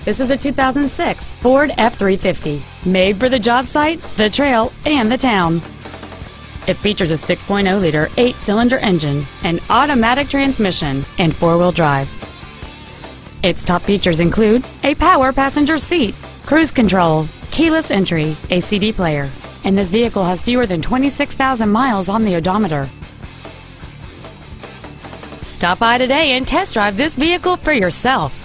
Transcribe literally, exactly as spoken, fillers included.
This is a two thousand six Ford F three fifty, made for the job site, the trail, and the town. It features a six point oh liter eight-cylinder engine, an automatic transmission, and four-wheel drive. Its top features include a power passenger seat, cruise control, keyless entry, a C D player, and this vehicle has fewer than twenty-six thousand miles on the odometer. Stop by today and test drive this vehicle for yourself.